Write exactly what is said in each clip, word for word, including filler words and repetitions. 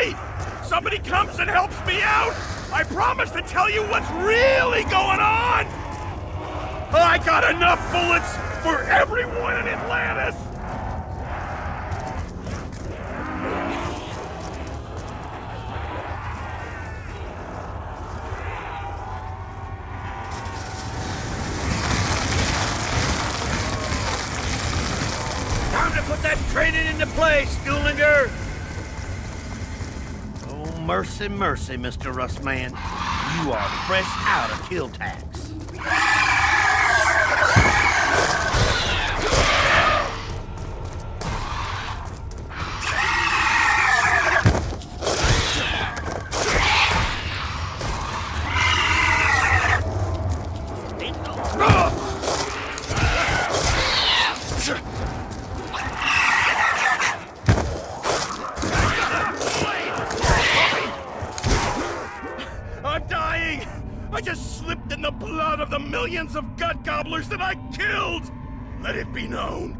Hey! Somebody comes and helps me out! I promise to tell you what's really going on! I got enough bullets for everyone in Atlantis! Time to put that training into place, Schoolinger! Oh, mercy, mercy, Mister Rustman. You are fresh out of kill tax. Millions of gut gobblers that I killed! Let it be known.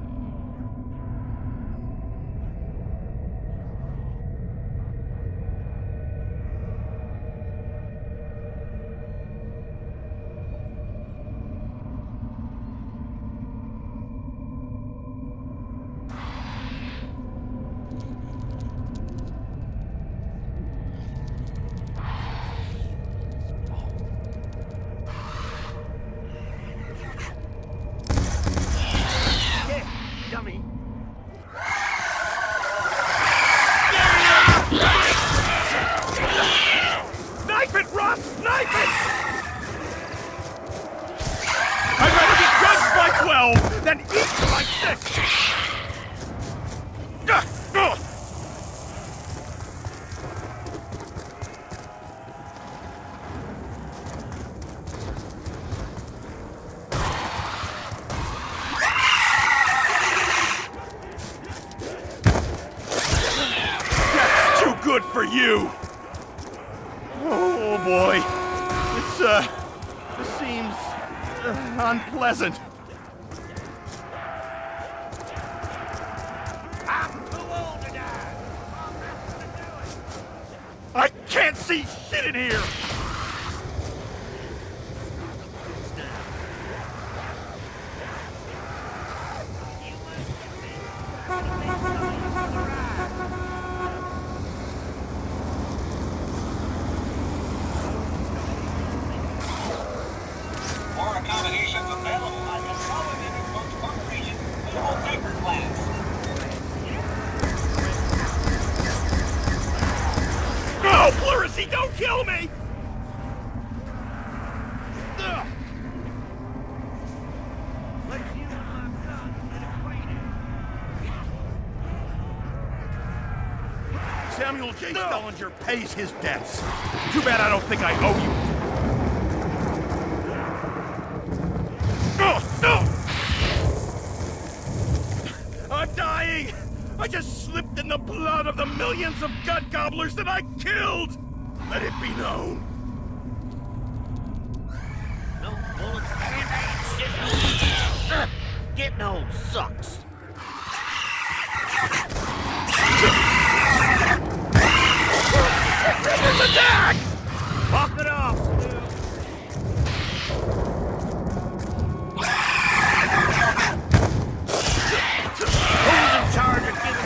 Good for you! Oh boy, it's uh, this seems uh, unpleasant. I'm too old to die. I'm nothing to do it. I can't see shit in here. Accommodations available at the Consolidated Books Corporation Global Paper Class. No, Pleurisy, don't kill me! Ugh. Let's you and my son get acquainted. Samuel J. Stollinger pays his debts. Too bad I don't think I owe you. I'm dying! I just slipped in the blood of the millions of gut gobblers that I killed! Let it be known. No bullets, band-aids, shit, no... Getting old sucks. There's attack! Walk it off, Stu. Who's in charge of giving me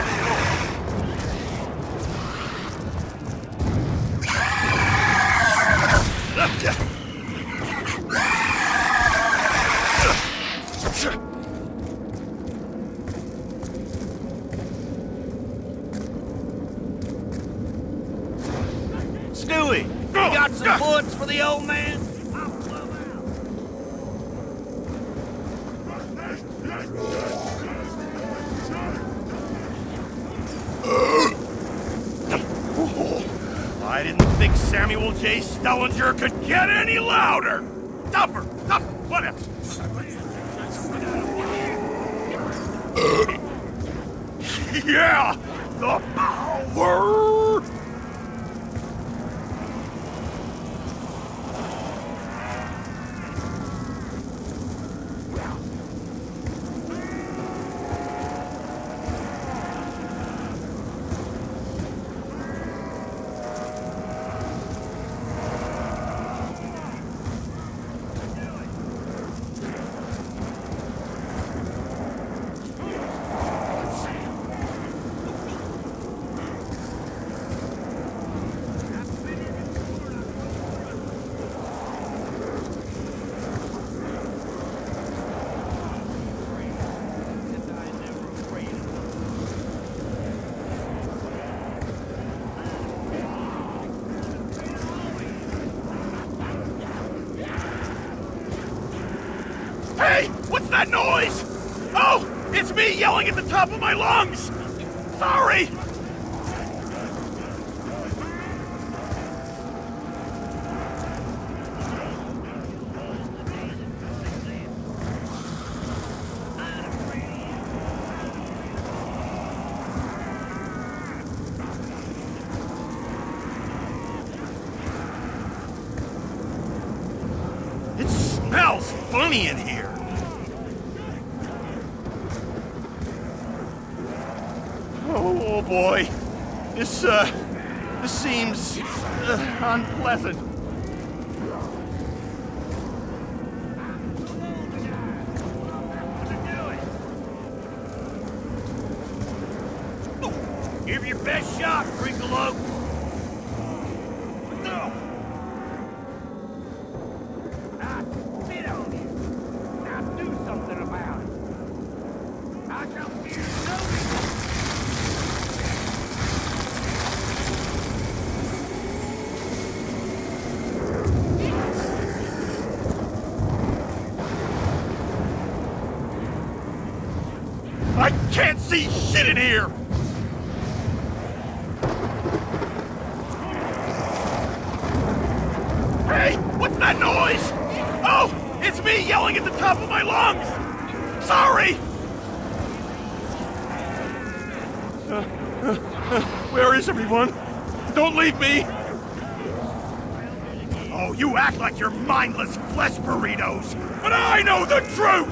Stewie, you got some bullets for the old man? I'll blow out. I didn't think Samuel J. Stollinger could get any louder! Tougher! Tougher! Whatever! Yeah! The power! that noise? Oh, it's me yelling at the top of my lungs! Sorry! It smells funny in here. Oh boy, this, uh, this seems uh, unpleasant. Give your best shot, Freakalope. No. I spit on you. Now do something about it. I come here to I can't see shit in here! Hey, what's that noise? Oh, it's me yelling at the top of my lungs! Sorry! Uh, uh, uh, where is everyone? Don't leave me! Oh, you act like you're mindless flesh burritos, but I know the truth!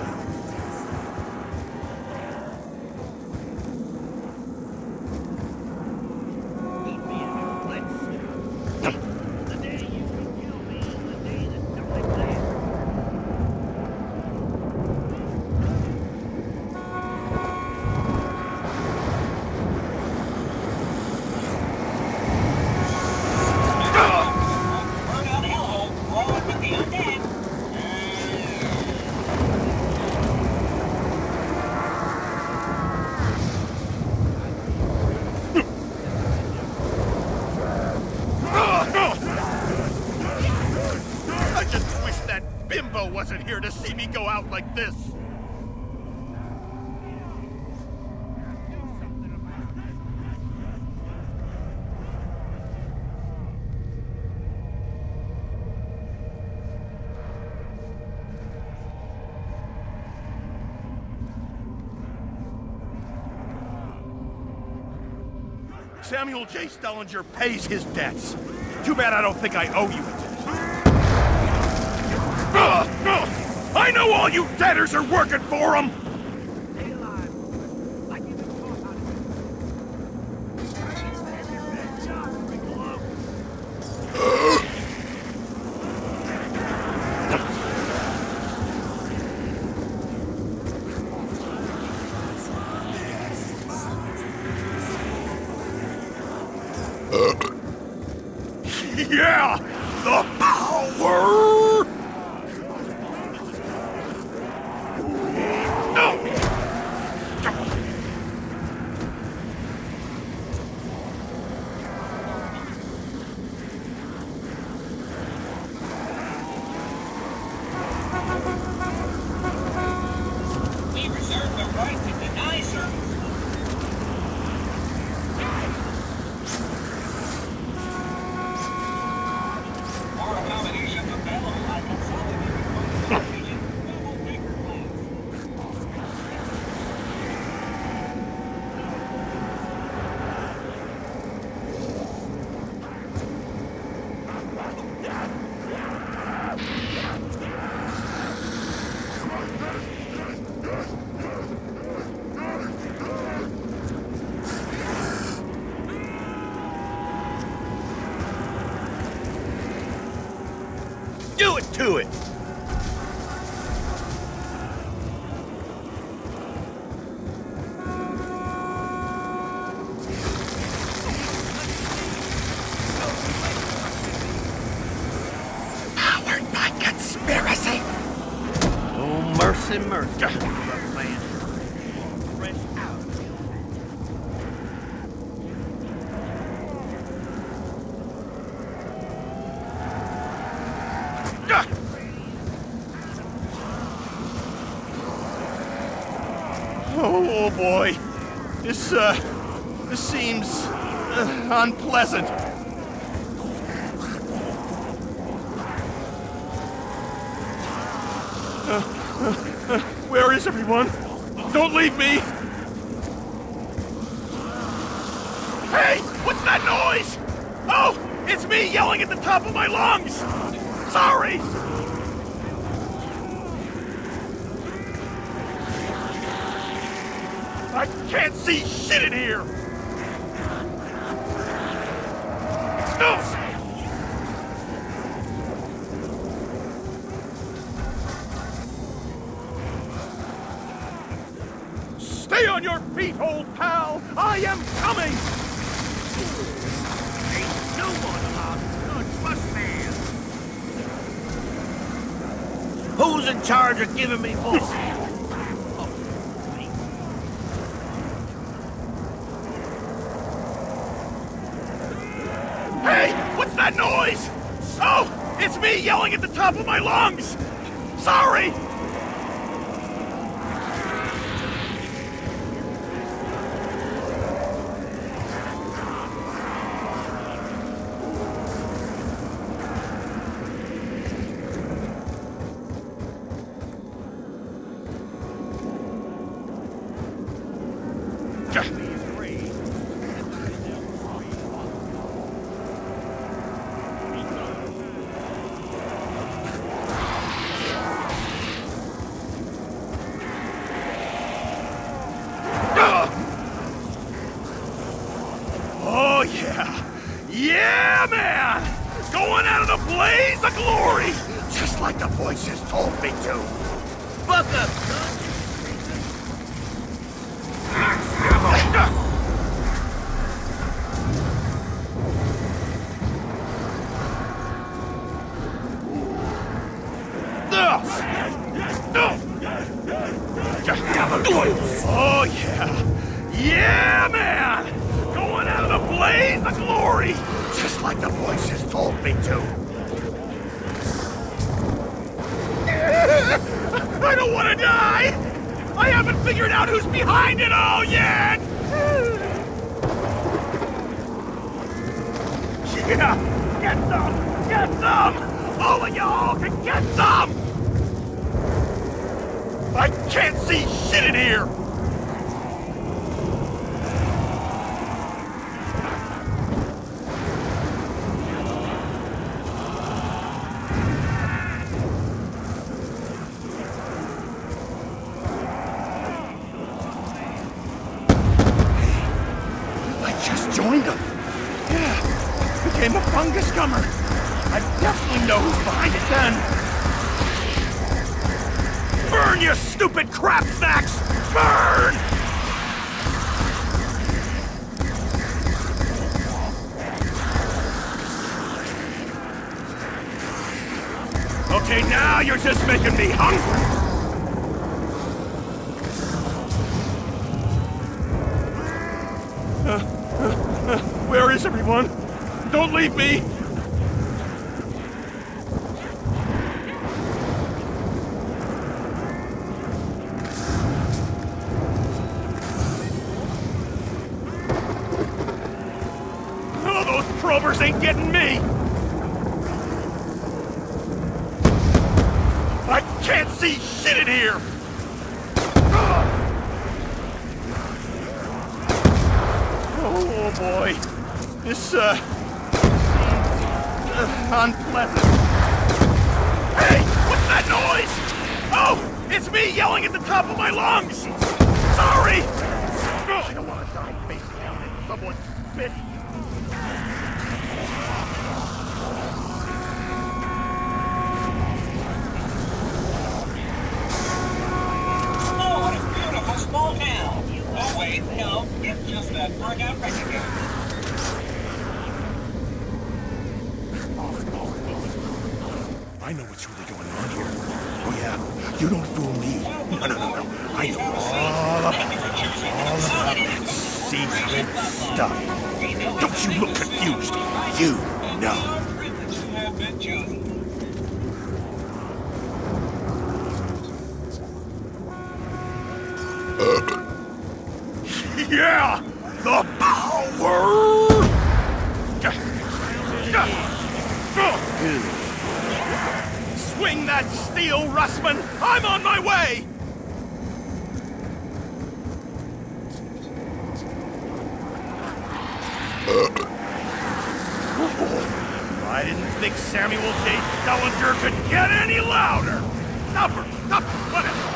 Wasn't here to see me go out like this. Samuel J. Stellinger pays his debts. Too bad I don't think I owe you a debt. Uh, uh, I know all you debtors are working for him! Yeah! The power! We reserve the right to deny service. More accommodations available by consolidated funds region double decker plans. Do it to it! Powered by conspiracy! Oh, mercy, mercy. Rough man. Fresh out. boy. This, uh, this seems uh, unpleasant. Uh, uh, uh, where is everyone? Don't leave me! Hey! What's that noise? Oh! It's me yelling at the top of my lungs! Sorry! I can't see shit in here! No! Stay on your feet, old pal! I am coming! Ain't no one allowed to touch my man. Who's in charge of giving me voice? Hey! What's that noise? Oh! It's me yelling at the top of my lungs! Sorry! Oh, yeah! Yeah, man! Going out in a blaze of glory! Just like the voices told me to! Buck up, son! Oh, yeah! Yeah, man! Going out in a blaze of glory! Just like the voices told me to! I don't want to die! I haven't figured out who's behind it all yet! Yeah! Get some! Get some! All of y'all can get some! I can't see shit in here! I just joined them. Yeah, became a fungus gummer. I definitely know who's behind it then. Burn, you stupid crap snacks! Burn! Okay, now you're just making me hungry! Uh, uh, uh, where is everyone? Don't leave me! Oh, those probers ain't getting me! I can't see shit in here! Oh boy, this, uh, seems uh, unpleasant. Hey, what's that noise? Oh, it's me yelling at the top of my lungs! Sorry! I don't want to die face down in someone's spit. Oh, what a beautiful small town. Oh, wait, no, it's just that burnt-out residue. I know what's really going on here. Oh yeah, you don't fool me. No, no, no, no. I know all about, all about that secret stuff. Don't you look confused. You know. Have been chosen. Yeah! The power! Swing that steel, Russman! I'm on my way! I didn't think Samuel J. Dellinger could get any louder! Tougher! Tougher! Whatever!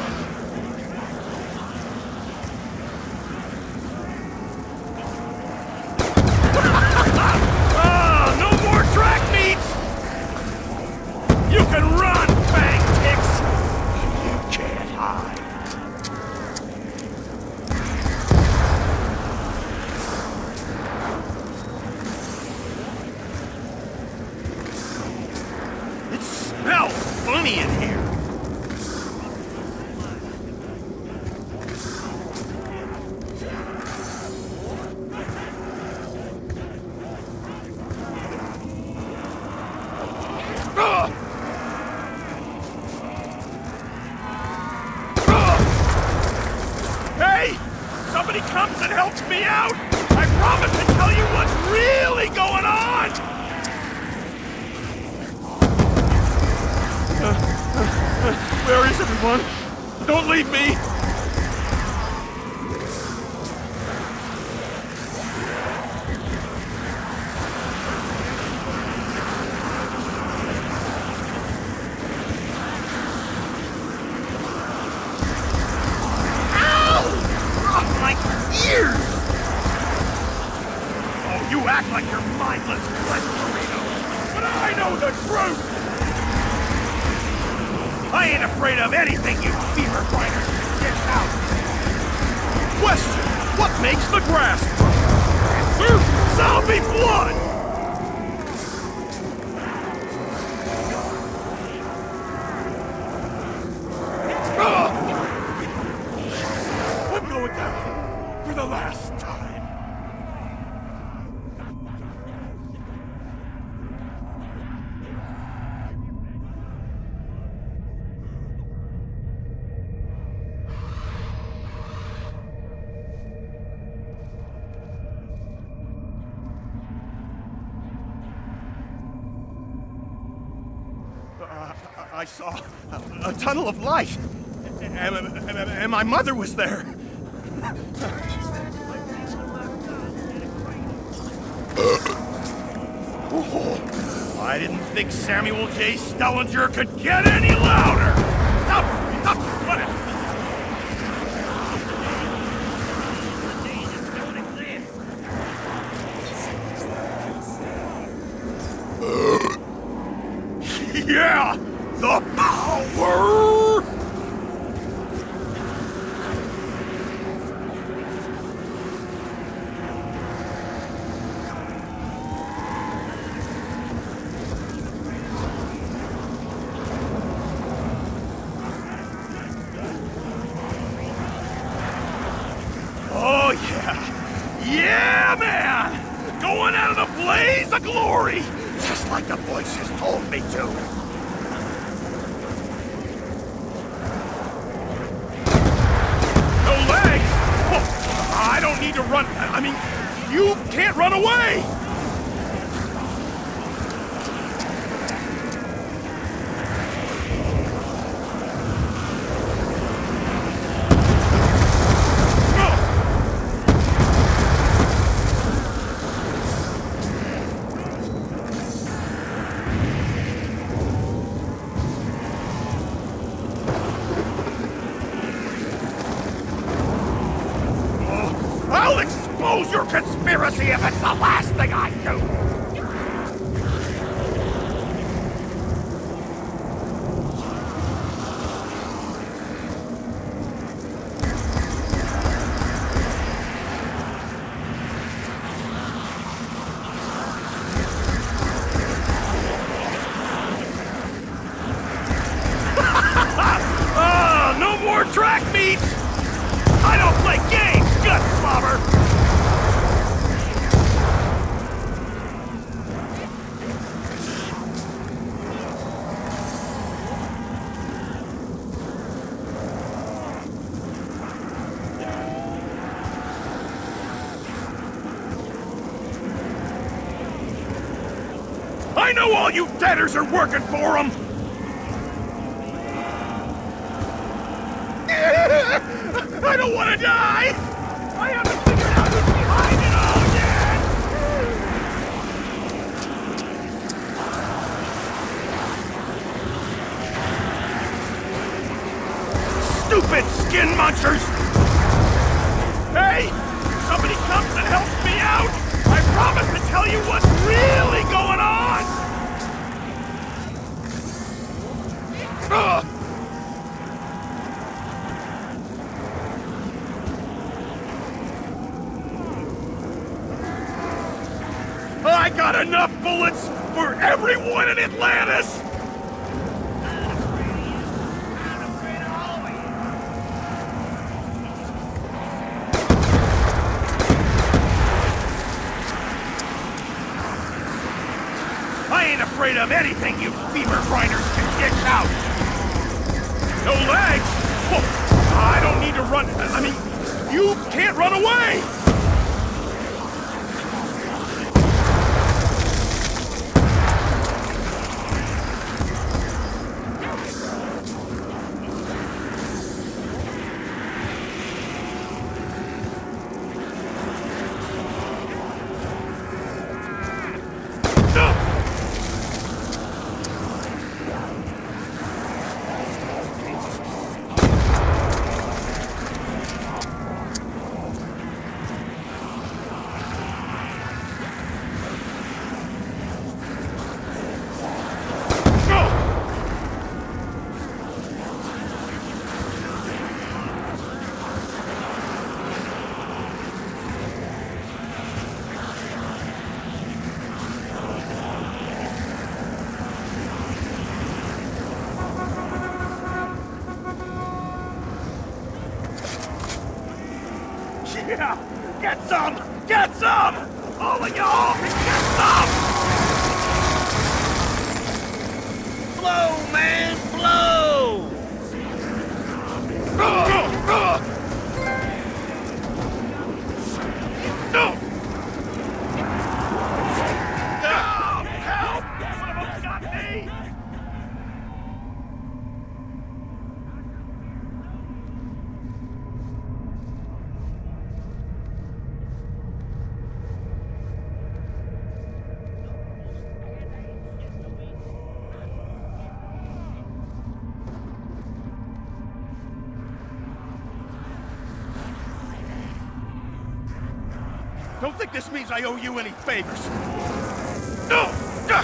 Oh, no more track meets! You can run, bang ticks! You can't hide. It smells funny in here. Somebody comes and helps me out! I promise to tell you what's really going on! Uh, uh, uh, where is everyone? Don't leave me! You act like you're mindless, Glenn Torino, but I know the truth! I ain't afraid of anything, you fever fighters! Get out! Question! What makes the grass grow? Answer! Zombie blood! I'm going down for the last time. Uh, I saw a, a tunnel of light, and, and, and my mother was there. Oh, I didn't think Samuel J. Stellinger could get any louder! Stop! Stop! Whatever! Yeah! The power! Oh, yeah! Yeah, man! Going out in a blaze of glory! Just like the voices told me to. No legs? Oh, I don't need to run. I mean, you can't run away! I'll expose your conspiracy if it's the last thing I do! Oh, no more track meets! I don't play games, gut slobber! I know all you debtors are working for him! I don't want to die! I haven't figured out who's behind it all yet! Stupid skin munchers! Hey! Somebody comes and helps me out! I promise to tell you what's really going on! Ugh! I got enough bullets for everyone in Atlantis! I ain't afraid of anything you femur grinders can dish out! No legs? Well, I don't need to run. I mean, you can't run away! Yeah! Get some! Get some! All of y'all! Get some! Blow, man, blow! Uh, uh, no! No! Help! One of them got me! Don't think this means I owe you any favors. No! Ah!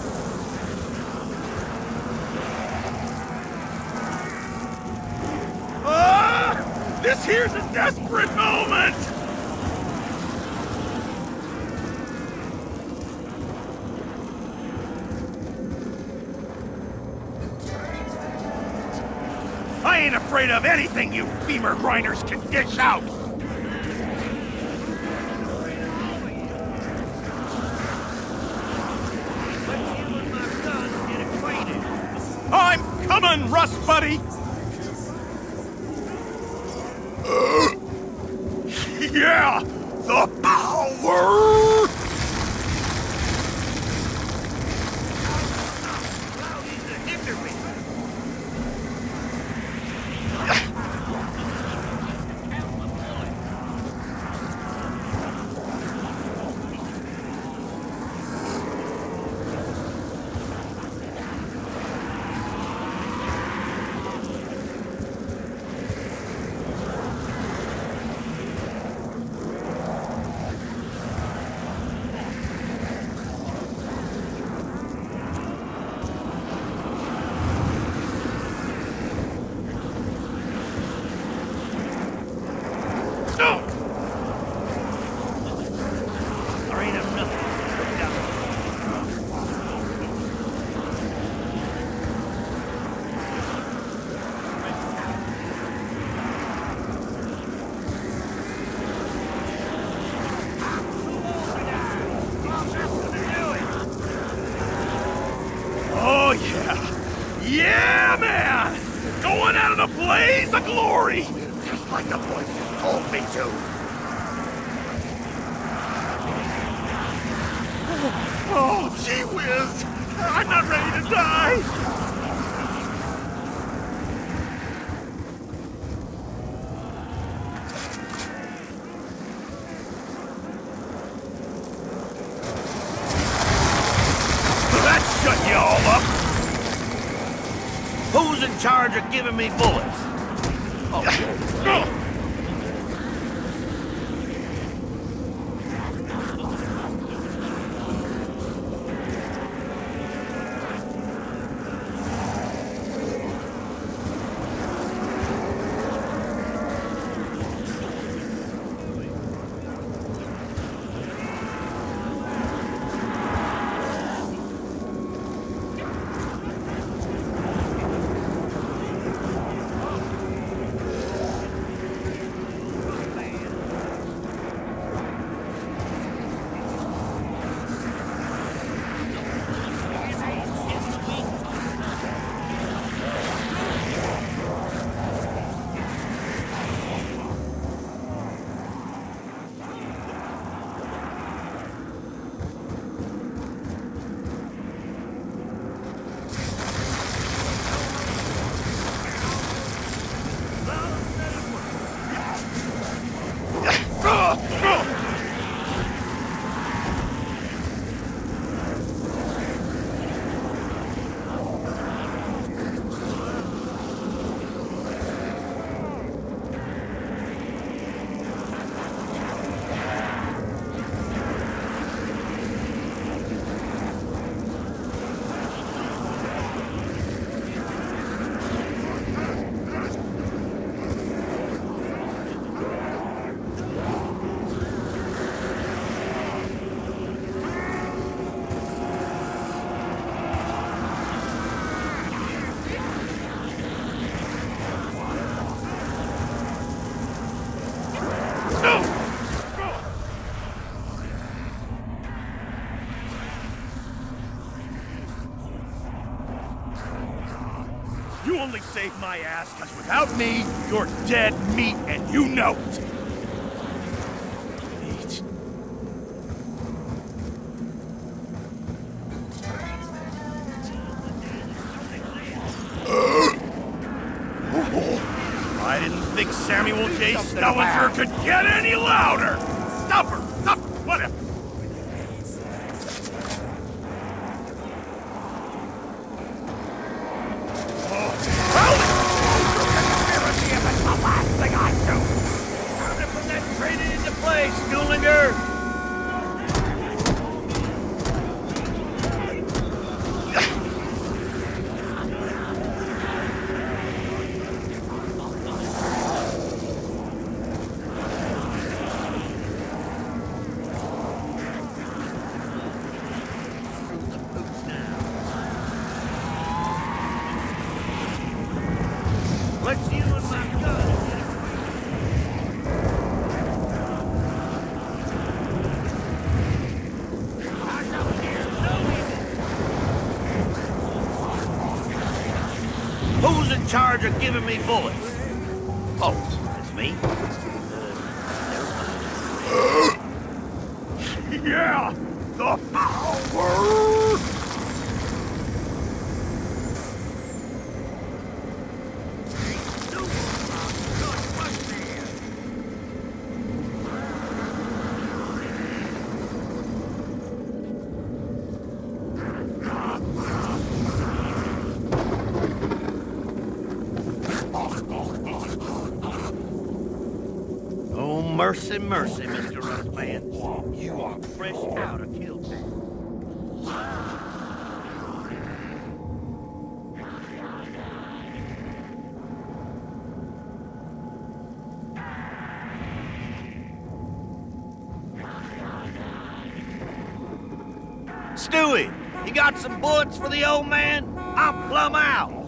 Ah! This here's a desperate moment! I ain't afraid of anything you femur grinders can dish out! I'm coming, Rust Buddy! Uh, yeah! The power! Oh, yeah! Yeah, man! Going out in a blaze of glory! Just like the voices told me to! Oh, Oh, gee whiz! I'm not ready to die! That shut you all up! Who's in charge of giving me bullets? Oh. You only saved my ass because without me, you're dead meat and you know it. Meat. I didn't think Samuel J. Stellinger could get any louder! Stop her! Stop! Whatever! Let's use my gun. Who's in charge of giving me bullets? Oh, it's me? Uh, yeah! The power! Oh, mercy, mercy, Mister Rustman. You are fresh out of kill tank. Stewie, you got some bullets for the old man? I'm plumb out.